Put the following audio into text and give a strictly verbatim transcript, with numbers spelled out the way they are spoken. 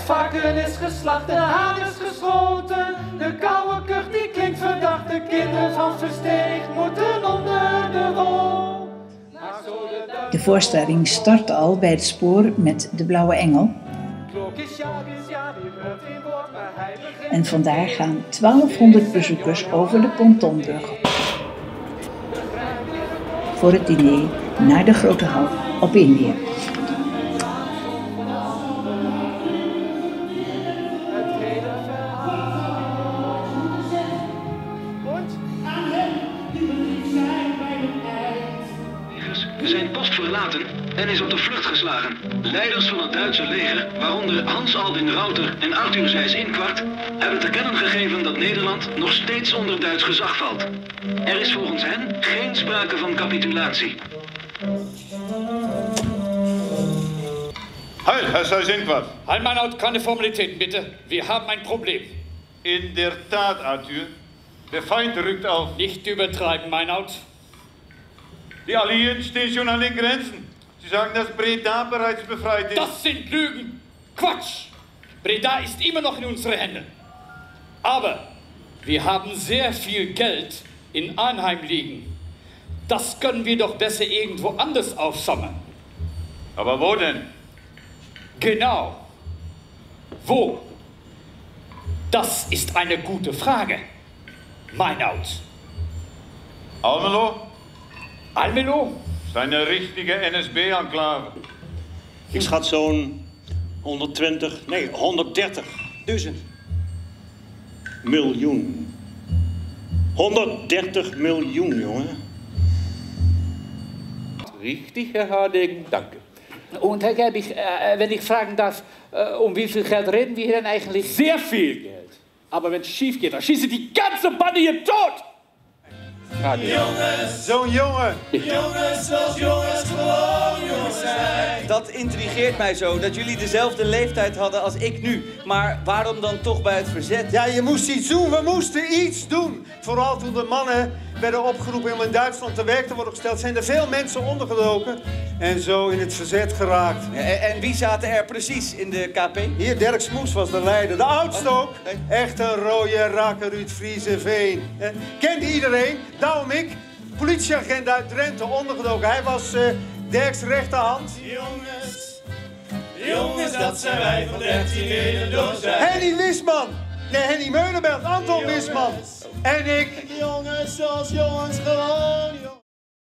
Het varken is geslacht, de haan is geschoten. De koude kuch die klinkt verdacht. De kinderen van Versteeg moeten onder de wol. De voorstelling start al bij het spoor met De Blauwe Engel. En vandaar gaan twaalfhonderd bezoekers over de pontonbrug voor het diner naar de grote hal op Indië. We zijn post verlaten en is op de vlucht geslagen. Leiders van het Duitse leger, waaronder Hans Albin Rauter en Arthur Seyss-Inquart, hebben te kennen gegeven dat Nederland nog steeds onder Duits gezag valt. Er is volgens hen geen sprake van capitulatie. Heil, Herr Seyss-Inquart. Heil, Meinoud, keine Formalitäten, bitte. Wir haben ein Problem. In der Tat, Arthur. Der Feind rückt auf. Nicht übertreiben, Meinoud. Die Alliierten stehen schon an den Grenzen. Sie sagen, dass Breda bereits befreit ist. Das sind Lügen. Quatsch. Breda ist immer noch in unseren Händen. Aber wir haben sehr viel Geld in Arnheim liegen. Das können wir doch besser irgendwo anders aufsammeln. Aber wo denn? Genau. Wo? Das ist eine gute Frage, Meinoud. Almelo? Almelo? Zijn een richtige N S B-enclave. Ik schat zo'n honderdtwintig, nee, honderddertigduizend miljoen. honderddertig miljoen, jongen. Richtig, Herr Harding, danke. Und Herr Gerbig, äh, wenn ich fragen darf, äh, um wie viel Geld reden wir denn eigentlich? Sehr viel Geld. Aber wenn es schief geht, dann schieße die ganze Bande hier tot! Jongens, zo'n jongen. Jongens zoals jongens gewoon jongens zijn. Dat intrigeert mij zo, dat jullie dezelfde leeftijd hadden als ik nu. Maar waarom dan toch bij het verzet? Ja, je moest iets doen. We moesten iets doen. Vooral toen de mannen werden opgeroepen om in Duitsland te werk te worden gesteld, zijn er veel mensen ondergedoken en zo in het verzet geraakt. Ja, en, en wie zaten er precies in de K P? Hier, Dirk Smoes was de leider. De oudste ook. Echt een rode rakker uit Frieseveen. Kende iedereen. Daarom ik, politieagent uit Drenthe, ondergedoken. Hij was uh, Dirks rechterhand. Jongens, jongens, dat zijn wij van dertien in de dozijn. Henny Wisman. Nee, Henny Meulenbelt, Anton Wisman. En ik. Jongens, zoals jongens gewoon jongens.